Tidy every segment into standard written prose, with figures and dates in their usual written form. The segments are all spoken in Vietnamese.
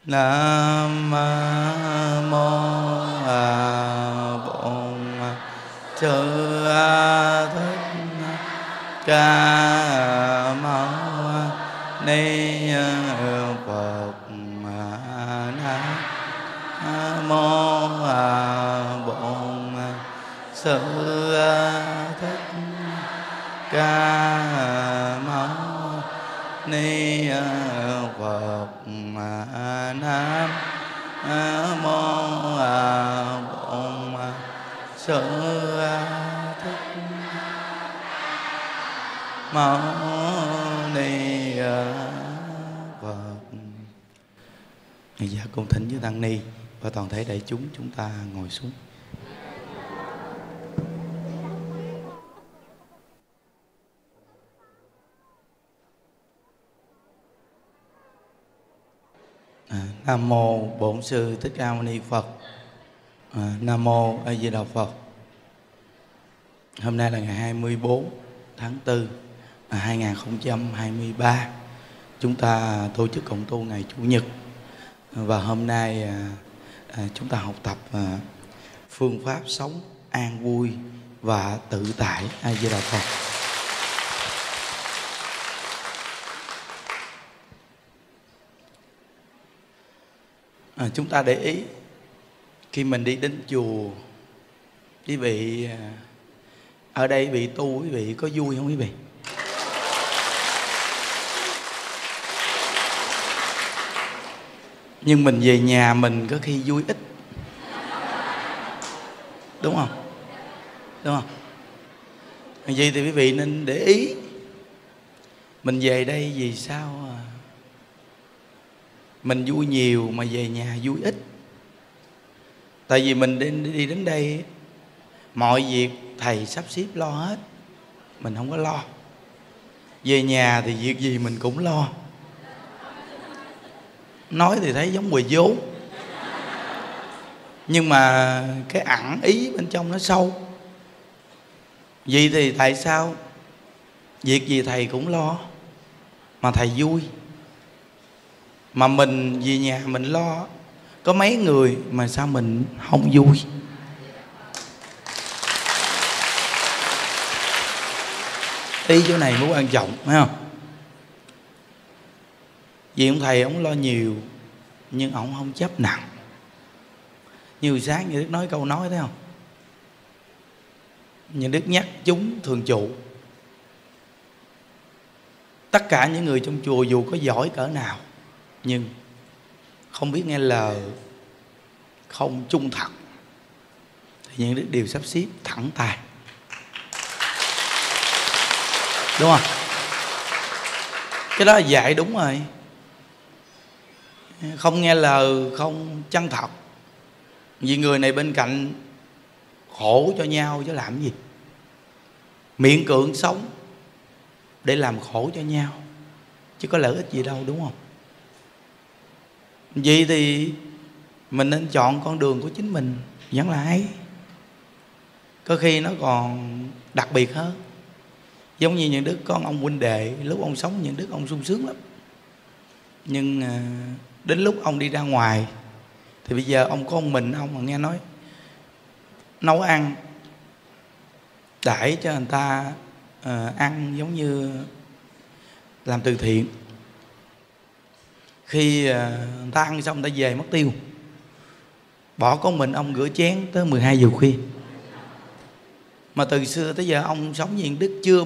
Nam mô Bổn Sư Thích Ca Mâu Ni Phật. Nam mô Bổn Sư Thích Ca Mâu Ni Phật. Nam mô Bổn Sư Thích Mâu Ni Phật. Dạ, cung thỉnh với tăng ni và toàn thể đại chúng ta ngồi xuống. Nam mô Bổn Sư Thích Ca Mâu Ni Phật. Nam mô A Di Đà Phật. Hôm nay là ngày 24 tháng 4 2023. Chúng ta tổ chức cộng tu ngày Chủ nhật. Và hôm nay chúng ta học tập phương pháp sống an vui và tự tại. A Di Đà Phật. Chúng ta để ý khi mình đi đến chùa, quý vị ở đây bị tu, quý vị có vui không quý vị? Nhưng mình về nhà mình có khi vui ít, đúng không? Đúng không? Vậy thì quý vị nên để ý mình về đây vì sao mình vui nhiều mà về nhà vui ít. Tại vì mình đi đến đây mọi việc thầy sắp xếp lo hết, mình không có lo. Về nhà thì việc gì mình cũng lo. Nói thì thấy giống quỳ vốn, nhưng mà cái ẩn ý bên trong nó sâu. Vậy thì tại sao việc gì thầy cũng lo mà thầy vui? Mà mình về nhà mình lo có mấy người mà sao mình không vui? Ý chỗ này mới quan trọng, phải không? Vì ông thầy ông lo nhiều nhưng ông không chấp nặng. Như sáng như Đức nói câu nói thấy không? Như Đức nhắc chúng thường trụ, tất cả những người trong chùa dù có giỏi cỡ nào nhưng không biết nghe lời, không trung thật, thì những Đức đều sắp xếp thẳng tay, đúng không? Cái đó là dạy đúng rồi. Không nghe lời, không chân thật, vì người này bên cạnh khổ cho nhau chứ làm gì. Miễn cưỡng sống để làm khổ cho nhau chứ có lợi ích gì đâu, đúng không? Vậy thì mình nên chọn con đường của chính mình vẫn là hay. Có khi nó còn đặc biệt hơn. Giống như những Đức con ông huynh đệ, lúc ông sống những Đức ông sung sướng lắm. Nhưng đến lúc ông đi ra ngoài thì bây giờ ông có một mình ông mà nghe nói nấu ăn đãi cho người ta ăn giống như làm từ thiện. Khi người ta ăn xong người ta về mất tiêu, bỏ có mình ông rửa chén tới 12 giờ khuya. Mà từ xưa tới giờ ông sống với Đức chưa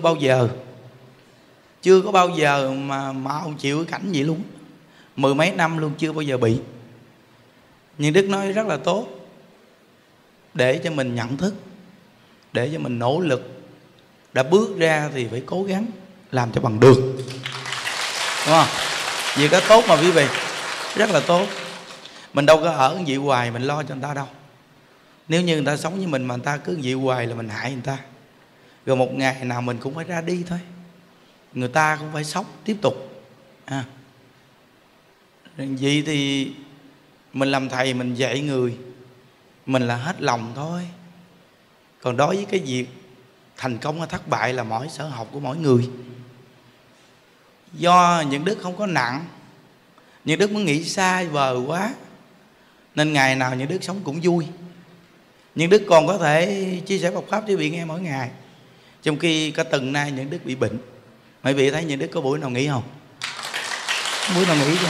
có bao giờ mà ông chịu cái cảnh vậy luôn. 10 mấy năm luôn chưa bao giờ bị. Nhưng Đức nói rất là tốt, để cho mình nhận thức, để cho mình nỗ lực. Đã bước ra thì phải cố gắng làm cho bằng được, đúng không? Vì cái tốt mà quý vị, rất là tốt. Mình đâu có ở vậy hoài mình lo cho người ta đâu. Nếu như người ta sống với mình mà người ta cứ vậy hoài là mình hại người ta. Rồi một ngày nào mình cũng phải ra đi thôi, người ta cũng phải sống tiếp tục. Vậy thì mình làm thầy, mình dạy người, mình là hết lòng thôi. Còn đối với cái việc thành công hay thất bại là mỗi sở học của mỗi người. Do những đức không có nặng Nhưng Đức muốn nghĩ xa vời quá, nên ngày nào những Đức sống cũng vui. Nhưng Đức còn có thể chia sẻ Phật pháp cho vị nghe mỗi ngày, trong khi cả tuần nay những Đức bị bệnh. Mấy vị thấy những Đức có buổi nào nghỉ không? Buổi nào nghỉ chưa?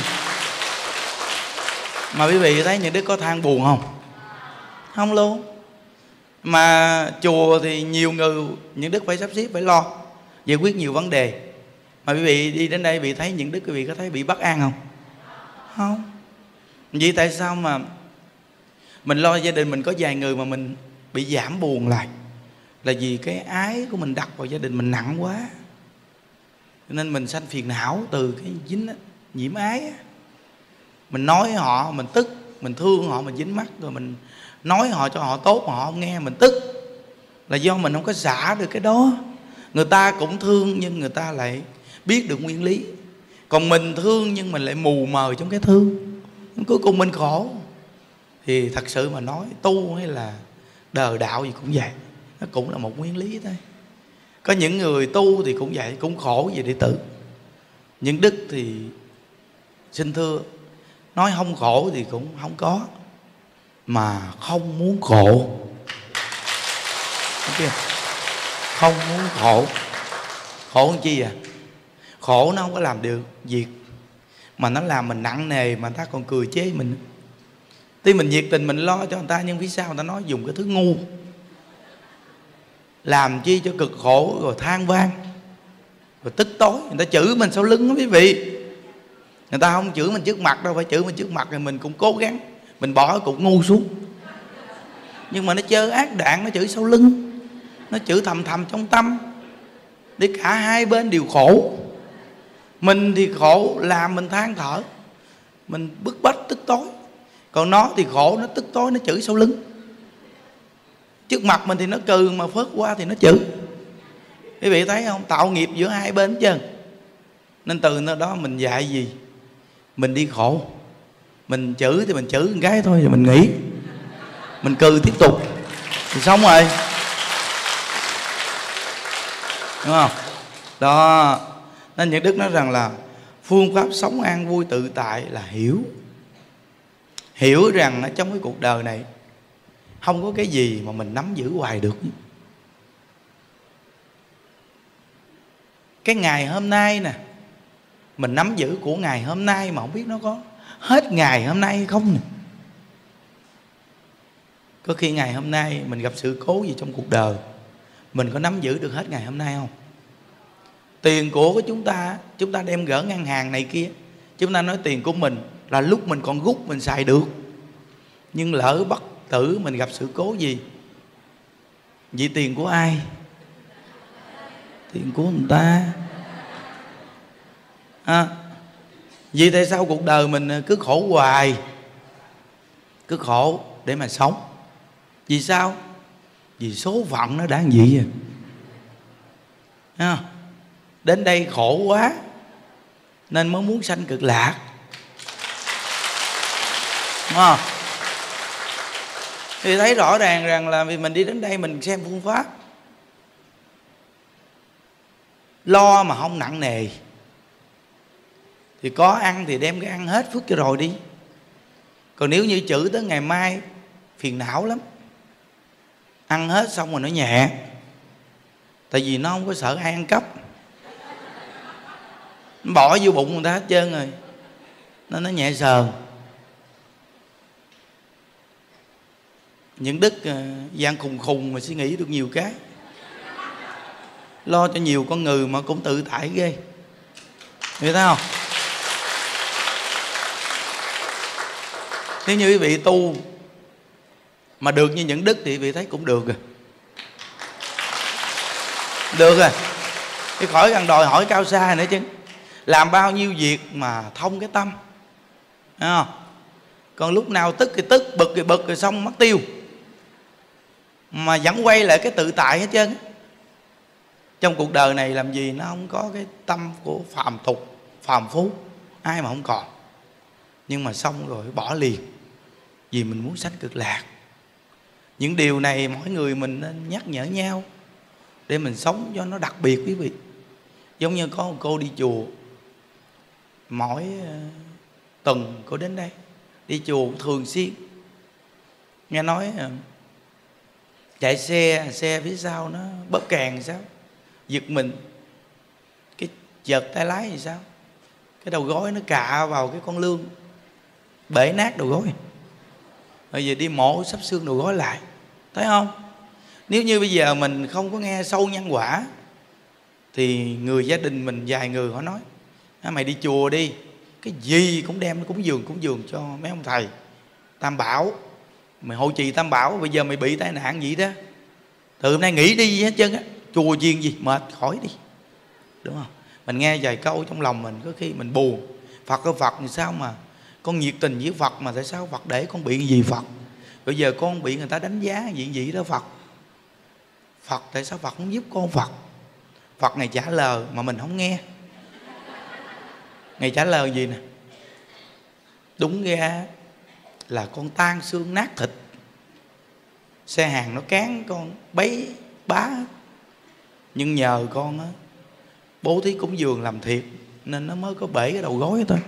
Mà quý vị thấy những Đức có than buồn không? Không luôn. Mà chùa thì nhiều người, những Đức phải sắp xếp, phải lo giải quyết nhiều vấn đề. Mà quý vị đi đến đây, vị thấy những Đức, quý vị có thấy bị bất an không? Không. Vậy tại sao mà mình lo gia đình mình có vài người mà mình bị giảm buồn lại? Là vì cái ái của mình đặt vào gia đình mình nặng quá, nên mình sanh phiền não từ cái dính đó, nhiễm ái á. Mình nói họ mình tức, mình thương họ mình dính mắc, rồi mình nói họ cho họ tốt mà họ không nghe mình tức, là do mình không có xả được cái đó. Người ta cũng thương nhưng người ta lại biết được nguyên lý, còn mình thương nhưng mình lại mù mờ trong cái thương, cuối cùng mình khổ. Thì thật sự mà nói, tu hay là đời đạo gì cũng vậy, nó cũng là một nguyên lý thôi. Có những người tu thì cũng vậy, cũng khổ về đệ tử. Nhưng Đức thì xin thưa, nói không khổ thì cũng không có, mà không muốn khổ. Thấy chưa? Không muốn khổ. Khổ làm chi à? Khổ nó không có làm được việc, mà nó làm mình nặng nề, mà người ta còn cười chế mình. Tuy mình nhiệt tình mình lo cho người ta, nhưng phía sau người ta nói dùng cái thứ ngu, làm chi cho cực khổ, rồi than vang, rồi tức tối. Người ta chửi mình sau lưng đó quý vị. Người ta không chửi mình trước mặt đâu, phải chửi mình trước mặt thì mình cũng cố gắng, mình bỏ cái cục ngu xuống. Nhưng mà nó chơi ác đạn, nó chửi sau lưng, nó chửi thầm thầm trong tâm, để cả hai bên đều khổ. Mình thì khổ, làm mình than thở, mình bức bách tức tối. Còn nó thì khổ, nó tức tối, nó chửi sau lưng. Trước mặt mình thì nó cười, mà phớt qua thì nó chửi. Quý vị thấy không? Tạo nghiệp giữa hai bên hết trơn. Nên từ nơi đó mình dạy gì? Mình đi khổ. Mình chửi thì mình chửi một cái thôi, rồi mình nghỉ, mình cười tiếp tục thì xong rồi, đúng không? Đó. Nên những Đức nói rằng là phương pháp sống an vui tự tại là hiểu rằng ở trong cái cuộc đời này không có cái gì mà mình nắm giữ hoài được. Cái ngày hôm nay nè, mình nắm giữ của ngày hôm nay mà không biết nó có hết ngày hôm nay hay không nè. Có khi ngày hôm nay mình gặp sự cố gì trong cuộc đời, mình có nắm giữ được hết ngày hôm nay không? Tiền của chúng ta đem gỡ ngân hàng này kia, chúng ta nói tiền của mình là lúc mình còn rút mình xài được. Nhưng lỡ bất tử mình gặp sự cố gì, vậy tiền của ai? Tiền của người ta. Vì tại sao cuộc đời mình cứ khổ hoài, cứ khổ để mà sống? Vì sao? Vì số phận nó đã làm gì vậy? Đến đây khổ quá nên mới muốn sanh cực lạc, đúng không? Thì thấy rõ ràng rằng là vì mình đi đến đây mình xem phương pháp, lo mà không nặng nề, thì có ăn thì đem cái ăn hết phước cho rồi đi. Còn nếu như chữ tới ngày mai phiền não lắm. Ăn hết xong rồi nó nhẹ, tại vì nó không có sợ ai ăn cắp, nó bỏ vô bụng người ta hết trơn rồi, nó nhẹ sờn. Những Đức gian khùng mà suy nghĩ được nhiều cái, lo cho nhiều con người mà cũng tự tại ghê, hiểu thấy không? Nếu như quý vị tu mà được như những Đức thì quý vị thấy cũng được rồi. Được rồi, chứ khỏi cần đòi hỏi cao xa nữa chứ. Làm bao nhiêu việc mà thông cái tâm, thấy không? Còn lúc nào tức thì tức, bực thì bực, rồi xong mất tiêu, mà vẫn quay lại cái tự tại hết trơn. Trong cuộc đời này làm gì nó không có cái tâm của phàm tục, phàm phú, ai mà không còn. Nhưng mà xong rồi bỏ liền, vì mình muốn sanh cực lạc. Những điều này mỗi người mình nên nhắc nhở nhau để mình sống cho nó đặc biệt quý vị. Giống như có một cô đi chùa, mỗi tuần cô đến đây, đi chùa cũng thường xuyên. Nghe nói chạy xe phía sau nó bóp càng sao, giật mình, cái giật tay lái thì sao, cái đầu gối nó cạ vào cái con lương, bể nát đầu gối. Bây giờ đi mổ sắp xương đầu gối lại. Thấy không? Nếu như bây giờ mình không có nghe sâu nhân quả thì người gia đình mình vài người họ nói mày đi chùa đi, cái gì cũng đem cúng dường cho mấy ông thầy Tam Bảo, mày hộ trì Tam Bảo, bây giờ mày bị tai nạn vậy đó, từ hôm nay nghỉ đi hết trơn á, chùa chiên gì mệt khỏi đi, đúng không? Mình nghe vài câu trong lòng mình có khi mình buồn. Phật ơi Phật, sao mà con nhiệt tình với Phật mà tại sao Phật để con bị gì Phật? Bây giờ con bị người ta đánh giá gì đó Phật. Phật tại sao Phật không giúp con Phật? Phật Ngài trả lời mà mình không nghe. Ngài trả lời gì nè? Đúng ra là con tan xương nát thịt, xe hàng nó cán con bấy bá, nhưng nhờ con á bố thí cúng dường làm thiệt nên nó mới có bể cái đầu gối thôi.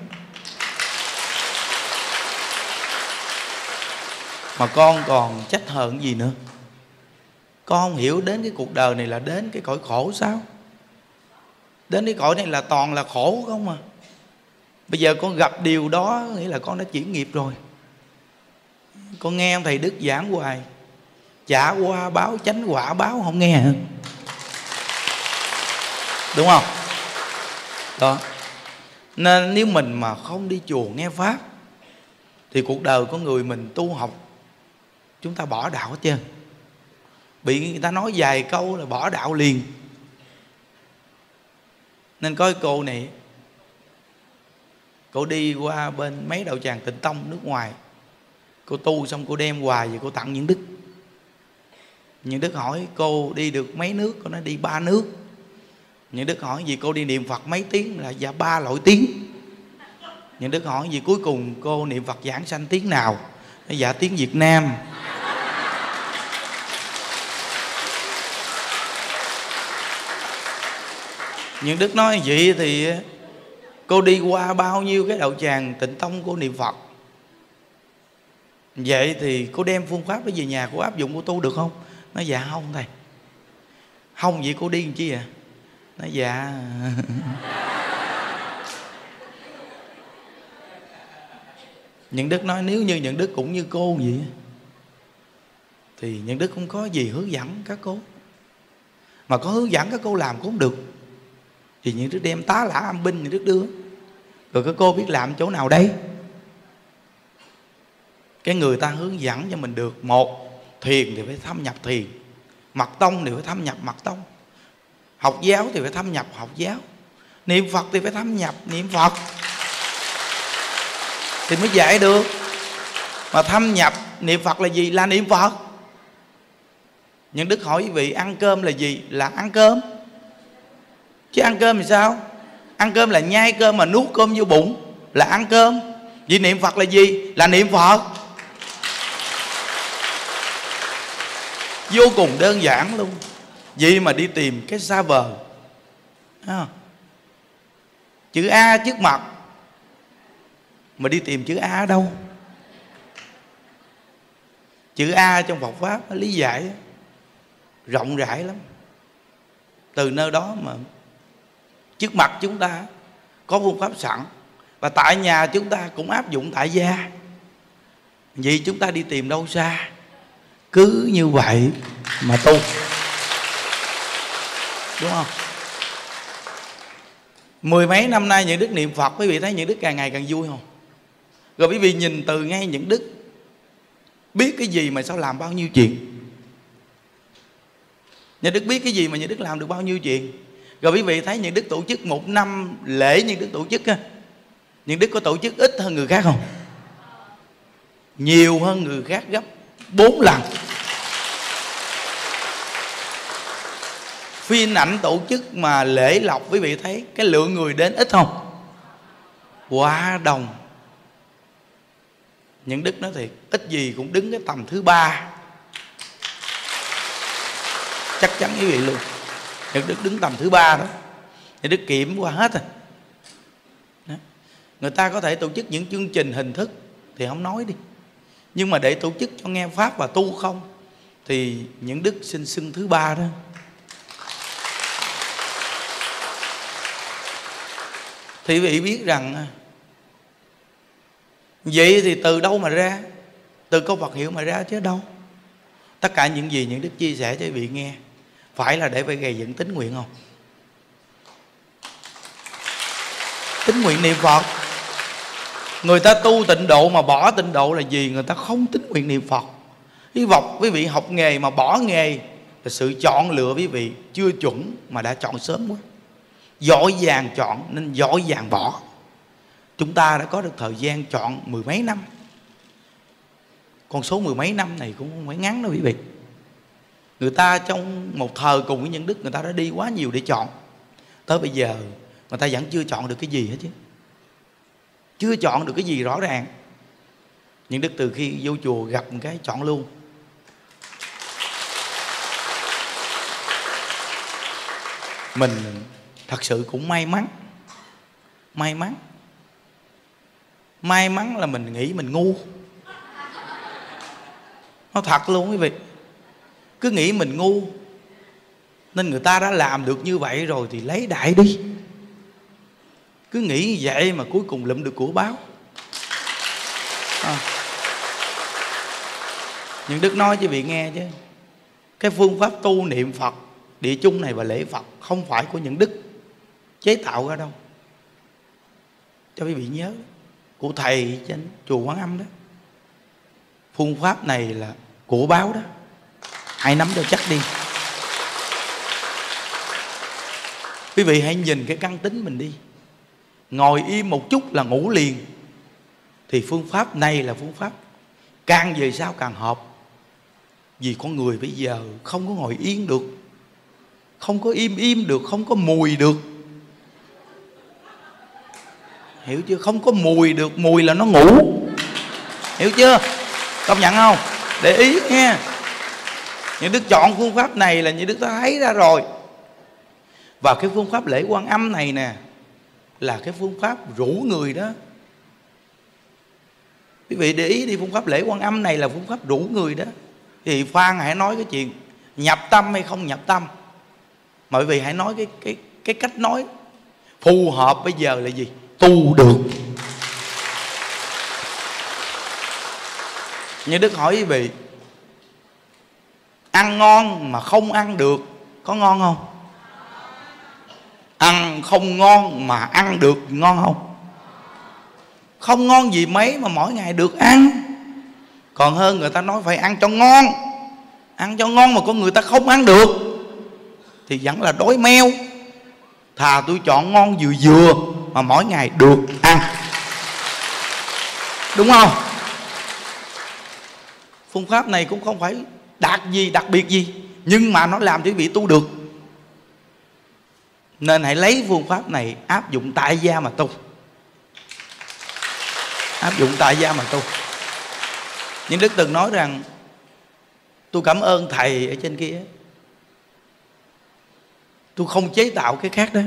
Mà con còn trách hờn gì nữa? Con không hiểu đến cái cuộc đời này là đến cái cõi khổ sao? Đến cái cõi này là toàn là khổ không à. Bây giờ con gặp điều đó nghĩa là con đã chuyển nghiệp rồi. Con nghe ông thầy Đức giảng hoài, trả qua báo chánh quả báo, không nghe hả? Đúng không? Đó. Nên nếu mình mà không đi chùa nghe Pháp thì cuộc đời của người mình tu học chúng ta bỏ đạo hết trơn. Bị người ta nói vài câu là bỏ đạo liền. Nên coi cô này, cô đi qua bên mấy đạo tràng Tịnh Tông nước ngoài, cô tu xong cô đem quà về cô tặng những Đức. Những Đức hỏi cô đi được mấy nước? Cô nói đi 3 nước. Những Đức hỏi gì cô đi niệm Phật mấy tiếng? Là dạ 3 loại tiếng. Những Đức hỏi gì cuối cùng cô niệm Phật giảng sanh tiếng nào? Dạ tiếng Việt Nam. Những Đức nói vậy thì cô đi qua bao nhiêu cái đạo tràng Tịnh Tông cô niệm Phật, vậy thì cô đem phương pháp đó về nhà cô áp dụng cô tu được không? Nói dạ không thầy. Không vậy cô đi làm chi à? Nói dạ Những Đức nói nếu như Những Đức cũng như cô vậy thì Những Đức không có gì hướng dẫn các cô. Mà có hướng dẫn các cô làm cũng không được thì Những Đức đem tá lả âm binh Những Đức đưa. Rồi các cô biết làm chỗ nào đây? Cái người ta hướng dẫn cho mình được. Một, thiền thì phải thâm nhập thiền, mật tông thì phải thâm nhập mật tông, học giáo thì phải thâm nhập học giáo, niệm Phật thì phải thâm nhập niệm Phật thì mới dạy được. Mà thâm nhập niệm Phật là gì? Là niệm Phật. Những Đức hỏi quý vị ăn cơm là gì? Là ăn cơm. Chứ ăn cơm thì sao? Ăn cơm là nhai cơm mà nuốt cơm vô bụng là ăn cơm. Vì niệm Phật là gì? Là niệm Phật. Vô cùng đơn giản luôn. Vậy mà đi tìm cái xa vời. Chữ A trước mặt mà đi tìm chữ A ở đâu? Chữ A trong Phật Pháp nó lý giải rộng rãi lắm. Từ nơi đó mà trước mặt chúng ta có phương pháp sẵn, và tại nhà chúng ta cũng áp dụng tại gia. Vì chúng ta đi tìm đâu xa, cứ như vậy mà tu, đúng không? 10 mấy năm nay Những Đức niệm Phật, quý vị thấy Những Đức càng ngày càng vui không? Rồi quý vị nhìn từ ngay Những Đức biết cái gì mà sao làm bao nhiêu chuyện. Những Đức biết cái gì mà Những Đức làm được bao nhiêu chuyện. Rồi quý vị thấy Những Đức tổ chức một năm lễ Những Đức tổ chức á, Những Đức có tổ chức ít hơn người khác không? Nhiều hơn người khác gấp 4 lần. Phiên ảnh tổ chức mà lễ lộc quý vị thấy cái lượng người đến ít không? Quá đông. Những Đức nói thiệt, ít gì cũng đứng cái tầm thứ 3. Chắc chắn quý vị luôn. Những Đức đứng tầm thứ 3 đó. Những Đức kiểm qua hết rồi. Đó. Người ta có thể tổ chức những chương trình hình thức thì không nói đi, nhưng mà để tổ chức cho nghe pháp và tu không thì những đức xin xưng thứ ba đó. Thì quý vị biết rằng vậy thì từ đâu mà ra? Từ câu Phật hiệu mà ra chứ đâu. Tất cả những gì những đức chia sẻ cho quý vị nghe phải là để phải gây dựng tín nguyện không? Tín nguyện niệm Phật. Người ta tu tịnh độ mà bỏ tịnh độ là gì? Người ta không tín nguyện niệm Phật. Quý vị học nghề mà bỏ nghề là sự chọn lựa quý vị chưa chuẩn mà đã chọn sớm quá. Dội vàng chọn nên dội vàng bỏ. Chúng ta đã có được thời gian chọn mười mấy năm. Con số mười mấy năm này cũng không phải ngắn đâu quý vị. Người ta trong một thời cùng với những đức, người ta đã đi quá nhiều để chọn. Tới bây giờ người ta vẫn chưa chọn được cái gì hết chứ. Chưa chọn được cái gì rõ ràng. Những đức từ khi vô chùa gặp một cái chọn luôn. Mình thật sự cũng may mắn. May mắn là mình nghĩ mình ngu. Nó thật luôn quý vị. Cứ nghĩ mình ngu nên người ta đã làm được như vậy rồi thì lấy đại đi. Cứ nghĩ vậy mà cuối cùng lụm được của báo. Nhưng đức nói cho quý vị nghe chứ, cái phương pháp tu niệm Phật địa chung này và lễ Phật không phải của những đức chế tạo ra đâu. Cho quý vị nhớ, của thầy trên chùa Quán Âm đó. Phương pháp này là của báo đó. Hãy nắm cho chắc đi. Quý vị hãy nhìn cái căn tính mình đi. Ngồi im một chút là ngủ liền. Thì phương pháp này là phương pháp càng về sau càng hợp. Vì con người bây giờ không có ngồi yên được, không có im được, không có mùi được. Hiểu chưa? Không có mùi được. Mùi là nó ngủ. Hiểu chưa? Công nhận không? Để ý nha. Những đức chọn phương pháp này là những đức đã thấy ra rồi. Và cái phương pháp lễ Quan Âm này nè là cái phương pháp rủ người đó. Quý vị để ý đi, phương pháp lễ Quan Âm này là phương pháp rủ người đó. Thì Phan hãy nói cái chuyện nhập tâm hay không nhập tâm. Mà quý vị hãy nói cái cách nói phù hợp bây giờ là gì? Tu được. Như đức hỏi quý vị, ăn ngon mà không ăn được có ngon không? Ăn không ngon mà ăn được ngon không? Không ngon gì mấy mà mỗi ngày được ăn. Còn hơn người ta nói phải ăn cho ngon. Ăn cho ngon mà con người ta không ăn được thì vẫn là đói meo. Thà tôi chọn ngon vừa vừa mà mỗi ngày được ăn. Đúng không? Phương pháp này cũng không phải đặc biệt gì, nhưng mà nó làm cho quý vị tu được. Nên hãy lấy phương pháp này áp dụng tại gia mà tu. Áp dụng tại gia mà tu. Nhưng đức từng nói rằng tôi cảm ơn thầy ở trên kia, tôi không chế tạo cái khác đó.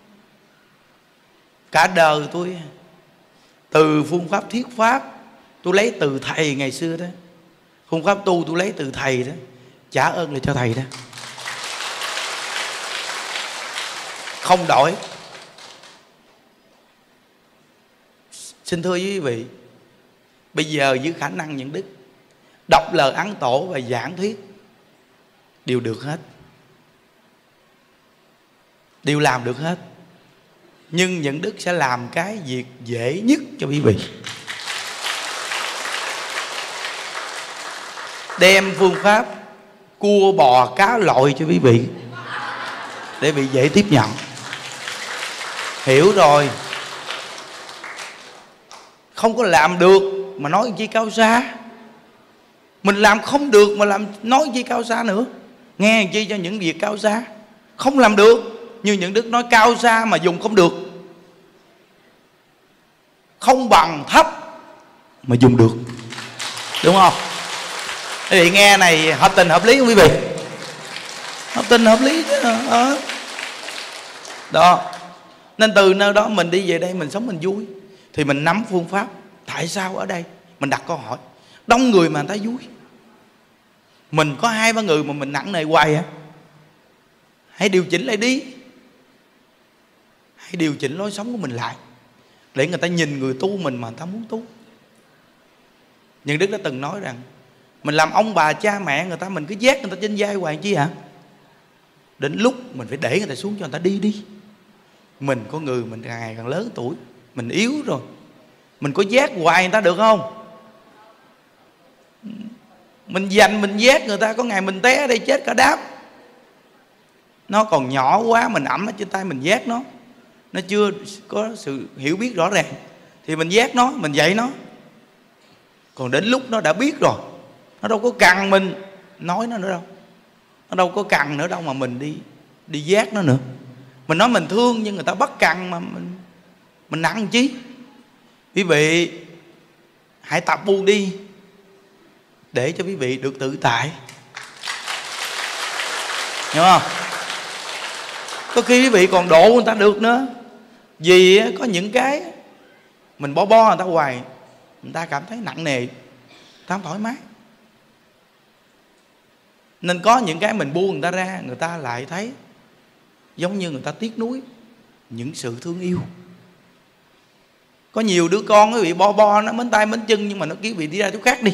Cả đời tôi từ phương pháp thuyết pháp tôi lấy từ thầy ngày xưa đó. Phương pháp tu tôi lấy từ thầy đó. Trả ơn lại cho thầy đó. Không đổi. Xin thưa quý vị, bây giờ với khả năng những đức đọc lời Ấn Tổ và giảng thuyết đều được hết, đều làm được hết. Nhưng những đức sẽ làm cái việc dễ nhất cho quý vị. Đem phương pháp cua bò cá lội cho quý vị để bị dễ tiếp nhận. Hiểu rồi. Không có làm được mà nói chi cao xa. Mình làm không được mà nói chi cao xa nữa. Nghe chi cho những việc cao xa. Không làm được. Như những đức nói cao xa mà dùng không được. Không bằng thấp mà dùng được. Đúng không? Quý vị nghe này hợp tình hợp lý không quý vị? Hợp tình hợp lý chứ. Đó. Nên từ nơi đó mình đi về đây mình sống mình vui. thì mình nắm phương pháp. Tại sao ở đây? Mình đặt câu hỏi. Đông người mà người ta vui, mình có 2-3 người mà mình nặng nề hoài à? Hãy điều chỉnh lại đi. Hãy điều chỉnh lối sống của mình lại, để người ta nhìn người tu mình mà người ta muốn tu. Nhân Đức đã từng nói rằng mình làm ông bà cha mẹ người ta, mình cứ vác người ta trên vai hoài chi hả? Đến lúc mình phải để người ta xuống cho người ta đi đi. Mình có người mình càng ngày càng lớn tuổi, mình yếu rồi, mình có vác hoài người ta được không? Mình dành mình vác người ta, có ngày mình té đây chết cả đám. Nó còn nhỏ quá, mình ẵm nó trên tay mình vác nó chưa có sự hiểu biết rõ ràng thì mình vác nó, mình dạy nó. Còn đến lúc nó đã biết rồi, nó đâu có cần mình nói nó nữa đâu. Nó đâu có cần nữa đâu mà mình đi vác nó nữa. Mình nói mình thương nhưng người ta bắt cần mà mình nặng chí. Quý vị hãy tập buông đi để cho quý vị được tự tại, hiểu không? Có khi quý vị còn độ người ta được nữa. Vì có những cái mình bo người ta hoài, người ta cảm thấy nặng nề, người ta không thoải mái. Nên có những cái mình buông người ta ra, người ta lại thấy giống như người ta tiếc nuối những sự thương yêu. Có nhiều đứa con quý vị bo nó mến tay mến chân, nhưng mà nó kêu quý vị đi ra chỗ khác đi.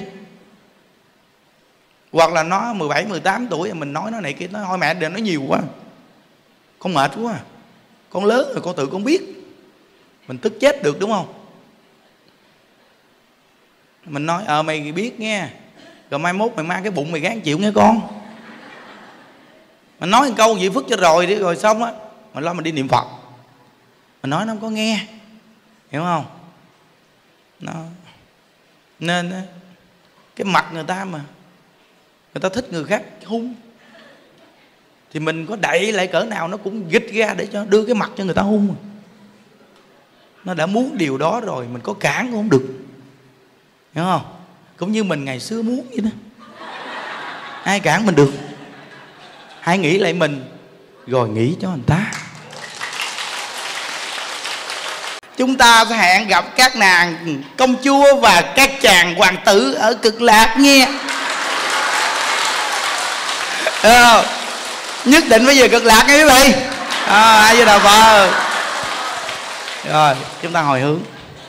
Hoặc là nó 17, 18 tuổi mình nói nó này kia, nó thôi mẹ đừng nói nhiều quá, con mệt quá, con lớn rồi con tự con biết. Mình tức chết được đúng không? Mình nói mày biết nghe, rồi mai mốt mày mang cái bụng mày gán chịu nghe con. Mình nói một câu vậy phức cho rồi đi, rồi xong á mình lo mình đi niệm Phật. Mình nói nó không có nghe, hiểu không? Nên cái mặt người ta mà người ta thích người khác hung, thì mình có đẩy lại cỡ nào nó cũng gịch ra để cho đưa cái mặt cho người ta hung. Nó đã muốn điều đó rồi, mình có cản cũng không được, hiểu không? Cũng như mình ngày xưa muốn vậy đó, ai cản mình được. Hãy nghĩ lại mình rồi nghĩ cho người ta. Chúng ta sẽ hẹn gặp các nàng công chúa và các chàng hoàng tử ở Cực Lạc nghe. Nhất định phải về Cực Lạc nghe quý vị. Ai với Đạo Phật. Rồi chúng ta hồi hướng.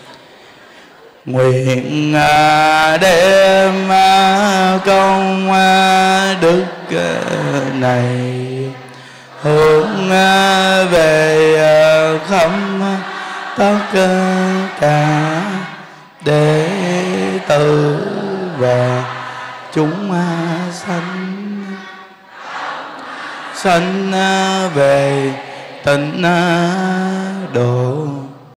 Nguyện đêm công đức này hướng về khắp tất cả đệ tử và chúng sanh về tịnh độ.